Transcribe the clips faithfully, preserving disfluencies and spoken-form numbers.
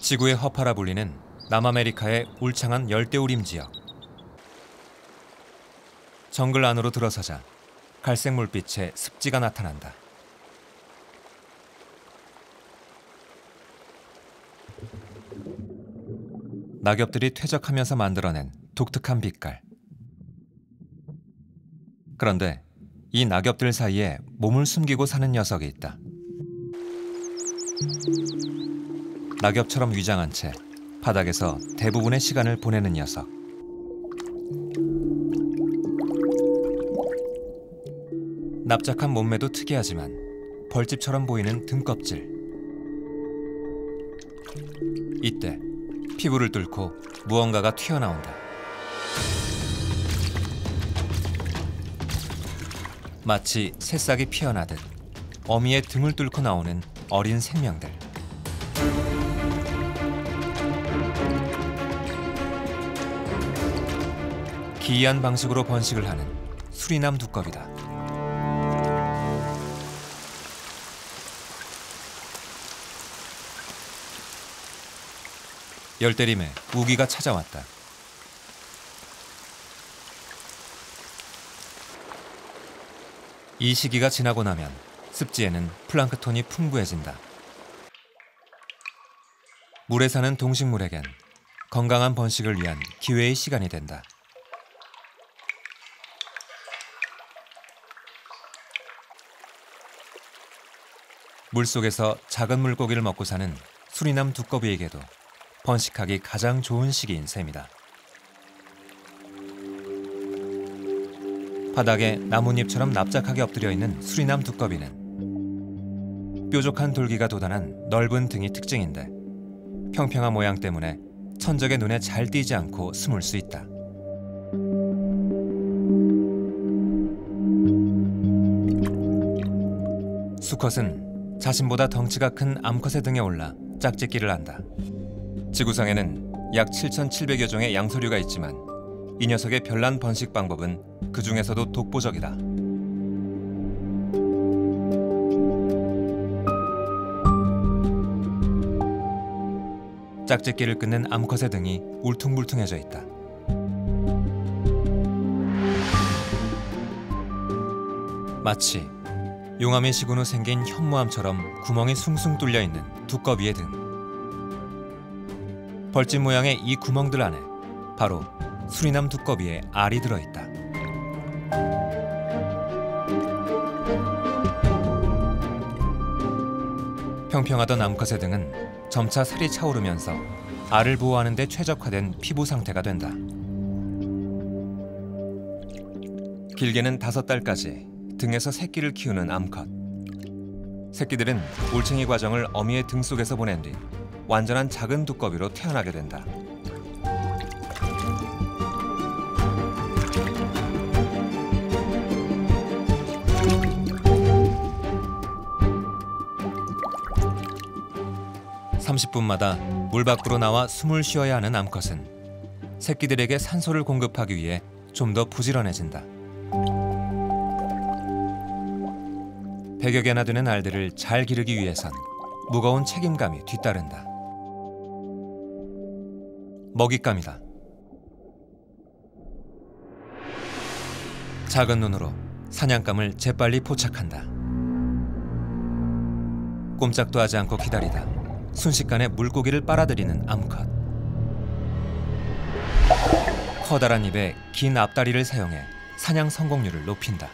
지구의 허파라 불리는 남아메리카의 울창한 열대우림 지역. 정글 안으로 들어서자 갈색 물빛의 습지가 나타난다. 낙엽들이 퇴적하면서 만들어낸 독특한 빛깔. 그런데 이 낙엽들 사이에 몸을 숨기고 사는 녀석이 있다. 낙엽처럼 위장한 채 바닥에서 대부분의 시간을 보내는 녀석. 납작한 몸매도 특이하지만 벌집처럼 보이는 등껍질. 이때 피부를 뚫고 무언가가 튀어나온다. 마치 새싹이 피어나듯 어미의 등을 뚫고 나오는 어린 생명들. 기이한 방식으로 번식을 하는 수리남 두꺼비다. 열대림에 우기가 찾아왔다. 이 시기가 지나고 나면 습지에는 플랑크톤이 풍부해진다. 물에 사는 동식물에겐 건강한 번식을 위한 기회의 시간이 된다. 물속에서 작은 물고기를 먹고 사는 수리남 두꺼비에게도 번식하기 가장 좋은 시기인 셈이다. 바닥에 나뭇잎처럼 납작하게 엎드려 있는 수리남 두꺼비는 뾰족한 돌기가 돋아난 넓은 등이 특징인데 평평한 모양 때문에 천적의 눈에 잘 띄지 않고 숨을 수 있다. 수컷은 자신보다 덩치가 큰 암컷의 등에 올라 짝짓기를 한다. 지구상에는 약 칠천칠백여 종의 양서류가 있지만 이 녀석의 별난 번식 방법은 그 중에서도 독보적이다. 짝짓기를 끊는 암컷의 등이 울퉁불퉁해져 있다. 마치 용암의 식은 후 생긴 현무암처럼 구멍이 숭숭 뚫려 있는 두꺼비의 등. 벌집 모양의 이 구멍들 안에 바로 수리남 두꺼비의 알이 들어있다. 평평하던 암컷의 등은 점차 살이 차오르면서 알을 보호하는 데 최적화된 피부 상태가 된다. 길게는 다섯 달까지 등에서 새끼를 키우는 암컷. 새끼들은 올챙이 과정을 어미의 등 속에서 보낸 뒤 완전한 작은 두꺼비로 태어나게 된다. 삼십 분마다 물 밖으로 나와 숨을 쉬어야 하는 암컷은 새끼들에게 산소를 공급하기 위해 좀 더 부지런해진다. 백여 개나 되는 알들을 잘 기르기 위해선 무거운 책임감이 뒤따른다. 먹잇감이다. 작은 눈으로 사냥감을 재빨리 포착한다. 꼼짝도 하지 않고 기다리다 순식간에 물고기를 빨아들이는 암컷. 커다란 입에 긴 앞다리를 사용해 사냥 성공률을 높인다.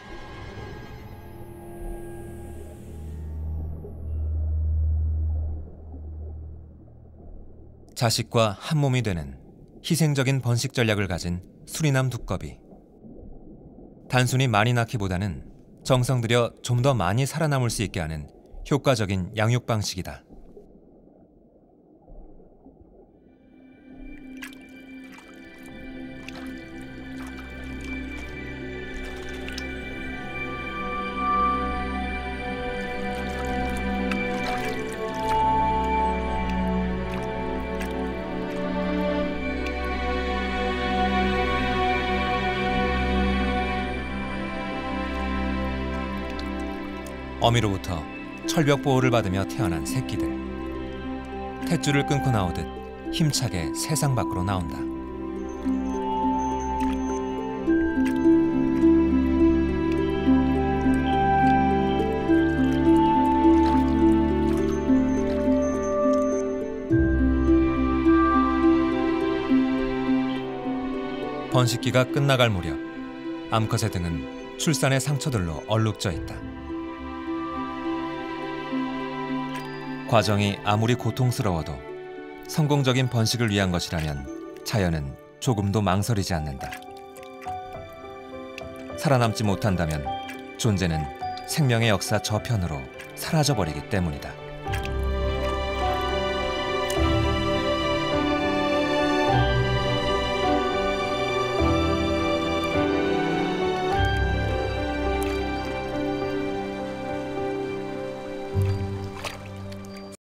자식과 한 몸이 되는 희생적인 번식 전략을 가진 수리남 두꺼비. 단순히 많이 낳기보다는 정성 들여 좀 더 많이 살아남을 수 있게 하는 효과적인 양육 방식이다. 어미로부터 철벽 보호를 받으며 태어난 새끼들. 탯줄을 끊고 나오듯 힘차게 세상 밖으로 나온다. 번식기가 끝나갈 무렵 암컷의 등은 출산의 상처들로 얼룩져 있다. 과정이 아무리 고통스러워도 성공적인 번식을 위한 것이라면 자연은 조금도 망설이지 않는다. 살아남지 못한다면 존재는 생명의 역사 저편으로 사라져버리기 때문이다.